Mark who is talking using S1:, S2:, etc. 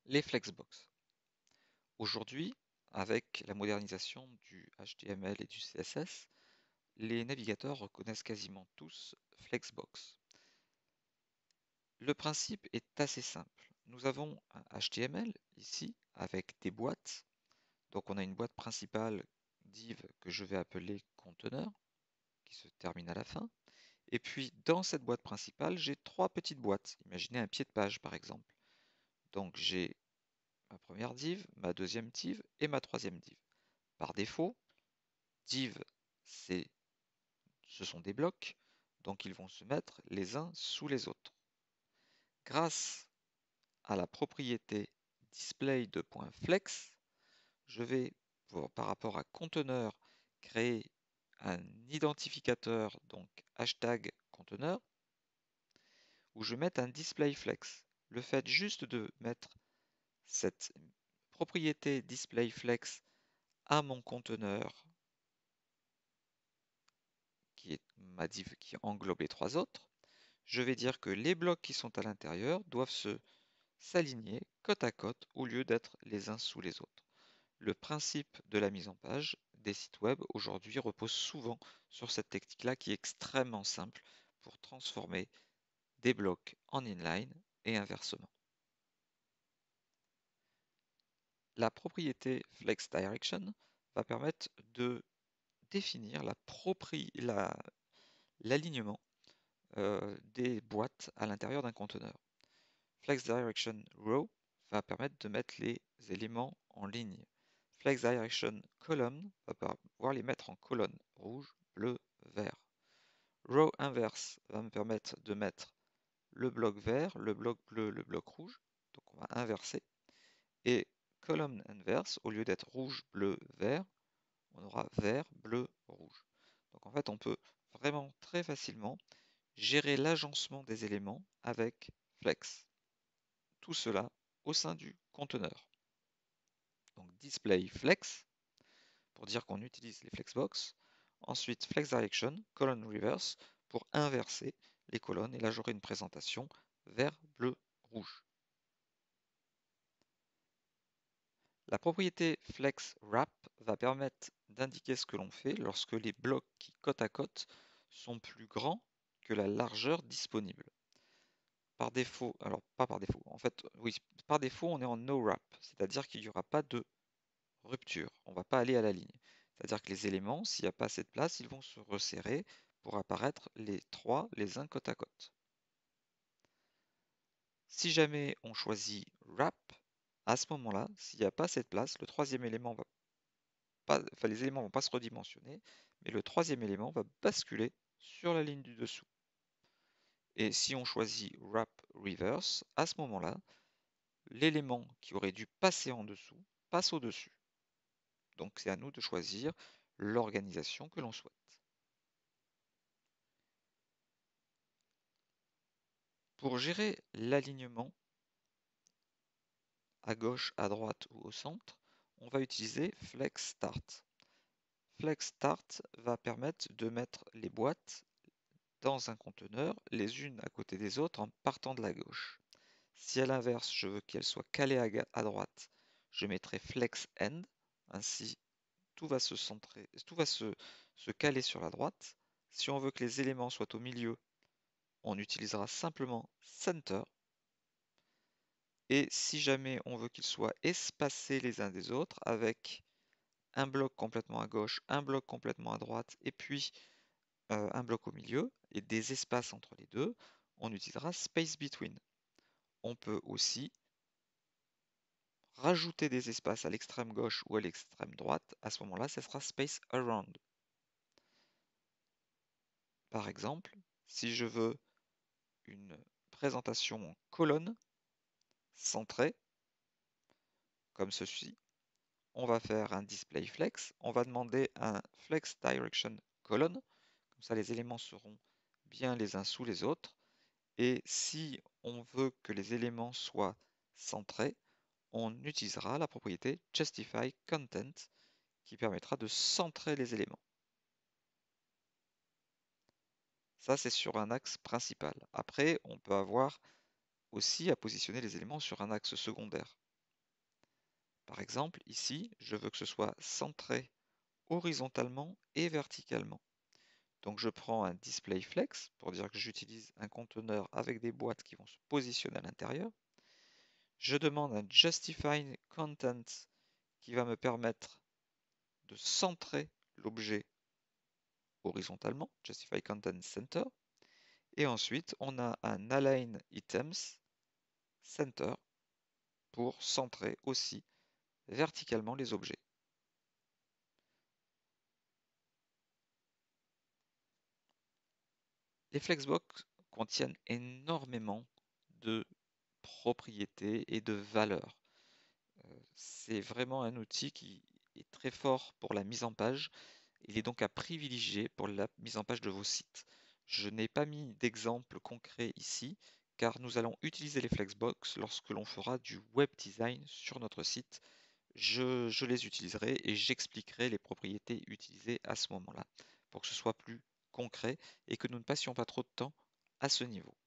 S1: Les flexbox. Aujourd'hui, avec la modernisation du HTML et du CSS, les navigateurs reconnaissent quasiment tous Flexbox. Le principe est assez simple. Nous avons un HTML ici avec des boîtes. Donc on a une boîte principale div que je vais appeler conteneur qui se termine à la fin. Et puis dans cette boîte principale, j'ai trois petites boîtes. Imaginez un pied de page par exemple. Donc j'ai ma première div, ma deuxième div et ma troisième div. Par défaut, div, ce sont des blocs, donc ils vont se mettre les uns sous les autres. Grâce à la propriété display de .flex, je vais, par rapport à conteneur, créer un identificateur, donc hashtag conteneur, où je mette un display flex. Le fait juste de mettre cette propriété display flex à mon conteneur, qui est ma div qui englobe les trois autres, je vais dire que les blocs qui sont à l'intérieur doivent s'aligner côte à côte au lieu d'être les uns sous les autres. Le principe de la mise en page des sites web aujourd'hui repose souvent sur cette technique-là qui est extrêmement simple pour transformer des blocs en inline et inversement. La propriété FlexDirection va permettre de définir l'alignement des boîtes à l'intérieur d'un conteneur. FlexDirectionRow va permettre de mettre les éléments en ligne. FlexDirectionColumn va pouvoir les mettre en colonne rouge, bleu, vert. RowInverse va me permettre de mettre le bloc vert, le bloc bleu, le bloc rouge. Donc on va inverser. Et ColumnInverse, au lieu d'être rouge, bleu, vert, on aura vert, bleu, rouge. Donc en fait, on peut vraiment très facilement gérer l'agencement des éléments avec Flex. Tout cela au sein du conteneur. Donc display flex pour dire qu'on utilise les flexbox. Ensuite flex direction, colonne reverse pour inverser les colonnes et là j'aurai une présentation vert, bleu, rouge. La propriété flex wrap va permettre d'indiquer ce que l'on fait lorsque les blocs qui côte à côte sont plus grands que la largeur disponible. Par défaut, alors pas par défaut, en fait, oui, par défaut on est en no wrap, c'est-à-dire qu'il n'y aura pas de rupture, on ne va pas aller à la ligne. C'est-à-dire que les éléments, s'il n'y a pas assez de place, ils vont se resserrer pour apparaître les trois les uns côte à côte. Si jamais on choisit wrap, à ce moment-là, s'il n'y a pas assez de place, le troisième élément va pas, enfin les éléments ne vont pas se redimensionner, mais le troisième élément va basculer sur la ligne du dessous. Et si on choisit wrap reverse, à ce moment-là, l'élément qui aurait dû passer en dessous passe au-dessus. Donc c'est à nous de choisir l'organisation que l'on souhaite. Pour gérer l'alignement à gauche, à droite ou au centre, on va utiliser Flex Start. Flex Start va permettre de mettre les boîtes dans un conteneur, les unes à côté des autres en partant de la gauche. Si à l'inverse, je veux qu'elles soient calées à droite, je mettrai Flex End. Ainsi, tout va se centrer, tout va se caler sur la droite. Si on veut que les éléments soient au milieu, on utilisera simplement Center. Et si jamais on veut qu'ils soient espacés les uns des autres, avec un bloc complètement à gauche, un bloc complètement à droite, et puis un bloc au milieu, et des espaces entre les deux, on utilisera Space Between. On peut aussi rajouter des espaces à l'extrême gauche ou à l'extrême droite. À ce moment-là, ce sera Space Around. Par exemple, si je veux une présentation en colonne centrée, comme ceci, on va faire un display flex, on va demander un flex direction colonne, comme ça les éléments seront bien les uns sous les autres, et si on veut que les éléments soient centrés, on utilisera la propriété justify content qui permettra de centrer les éléments. Ça c'est sur un axe principal. Après, on peut avoir aussi à positionner les éléments sur un axe secondaire. Par exemple, ici, je veux que ce soit centré horizontalement et verticalement. Donc je prends un display flex pour dire que j'utilise un conteneur avec des boîtes qui vont se positionner à l'intérieur. Je demande un justify content qui va me permettre de centrer l'objet horizontalement, justify content center. Et ensuite, on a un align items center pour centrer aussi verticalement les objets. Les Flexbox contiennent énormément de propriétés et de valeurs. C'est vraiment un outil qui est très fort pour la mise en page. Il est donc à privilégier pour la mise en page de vos sites. Je n'ai pas mis d'exemple concret ici, car nous allons utiliser les Flexbox lorsque l'on fera du web design sur notre site. Je les utiliserai et j'expliquerai les propriétés utilisées à ce moment-là, pour que ce soit plus concret et que nous ne passions pas trop de temps à ce niveau.